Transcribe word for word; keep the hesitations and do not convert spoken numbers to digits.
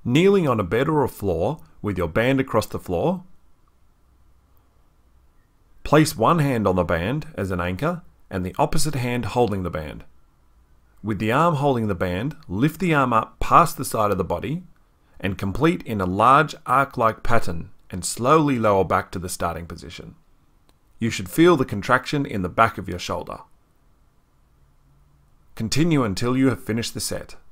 Kneeling on a bed or a floor with your band across the floor, place one hand on the band as an anchor and the opposite hand holding the band. With the arm holding the band, lift the arm up past the side of the body and complete in a large arc-like pattern and slowly lower back to the starting position. You should feel the contraction in the back of your shoulder. Continue until you have finished the set.